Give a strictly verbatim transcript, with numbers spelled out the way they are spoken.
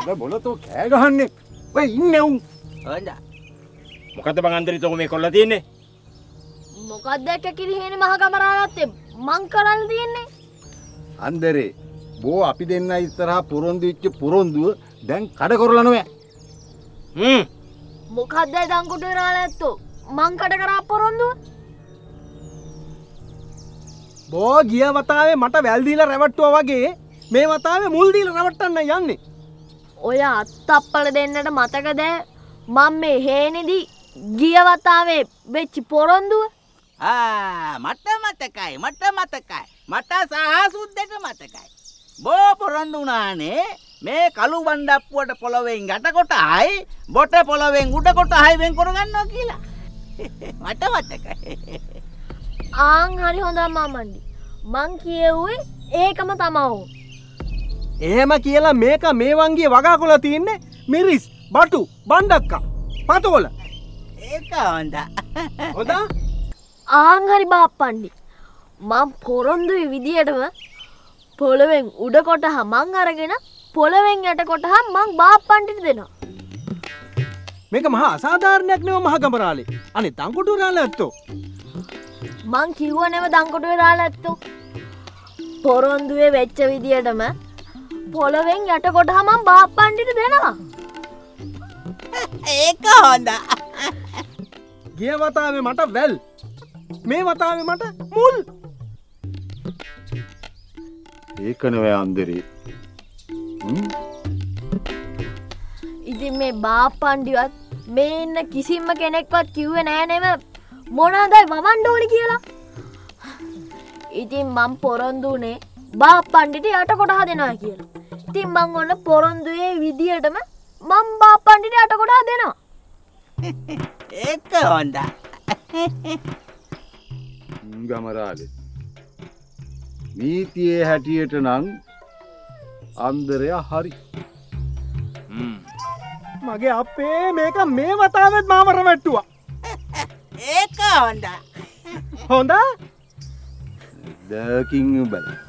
ඔය මොනතෝ කෑ ගහන්නේ? ඔය ඉන්නේ උන්. හොඳයි. මොකද බං අන්දරිට ඔක මේ කොල්ල තියන්නේ? මොකක්ද එක කිරිහේනේ මහ කමරාගත්තේ මං කරන්න තියන්නේ? අන්දරේ බෝ අපි දෙන්න ඉස්සරහා පොරොන්දු වෙච්ච පොරොන්දුව දැන් කඩ කරලා නෑ. හ්ම්. මොකක්ද දංකුටේ රාලා ඇත්තෝ? මං කඩ කරා පොරොන්දුව? බෝ ගිය වතාවේ මට වැල් දීලා රැවට්ටුවා වගේ මේ වතාවේ මුල් දීලා රැවට්ටන්න යන්නේ. ඔය අත්තප්පල දෙන්නට මතකද මම මේ හේනෙදි ගිය වතාවේ වෙච්ච පොරොන්දුව? ආ මට මතකයි මට මතකයි මට සාහසුද්දට මතකයි. බෝ පොරොන්දු වුණානේ මේ කළු බණ්ඩප්පුවට පොළවෙන් යට කොටයි බොට පොළවෙන් උඩ කොටයි වෙන් කරගන්නවා කියලා. මට මතකයි. ආන් හරි හොඳයි මාමණ්ඩි. මං කියෙව්වේ ඒකම තමා. එහෙම කියලා මේක මේ වංගියේ වගාකොල තින්නේ මිරිස්, බටු, බණ්ඩක්කා, පතෝල. ඒක හොඳයි. හොඳ? ආන් හරි බාප්පණ්ඩි. මං පොරොන්දුවේ විදියටම පොළවෙන් උඩ කොටහ මං අරගෙන පොළවෙන් යට කොටහ මං බාප්පණ්ඩිට දෙනවා. මේක මහා අසාධාරණයක් නෙවෙයි මහ ගමරාලේ. අනේ දංකොටු රාලා ඇත්තෝ. මං කිව්ව නෙව දංකොටුවේ රාලා ඇත්තෝ. පොරොන්දුවේ වෙච්ච විදියටම පොළවෙන් යට කොටහ මං බාප්පණ්ඩිට දෙනවා. ඒක හොඳයි. ගිය වතාවේ මට වැල්. මේ වතාවේ මට මුල්. ඒක නෙවෙයි අන්දරේ. හ්ම්. ඉතින් මේ බාප්පණ්ඩිවත් මේ ඉන්න කිසිම කෙනෙක්වත් කිව්වේ නෑ නෙව මොනවාදයි වවන්න ඕනි කියලා. ඉතින් මං පොරොන්දුනේ බාප්පණ්ඩිට යට කොටහ දෙනවා කියලා. ඉතින් මං ඔන්න පොරොන්දුවේ විදියටම මං බාප්පණ්ඩිට යට කොටහ දෙනවා. ඒක හොඳයි. ගමරාලේ. නීතියේ හැටියට නම් අන්දරයා හරි. හ්ම්. මගේ අපේ මේක මේ වතාවෙත් මාව රැවට්ටුවා. ඒක හොඳයි. හොඳ? දකින් බල.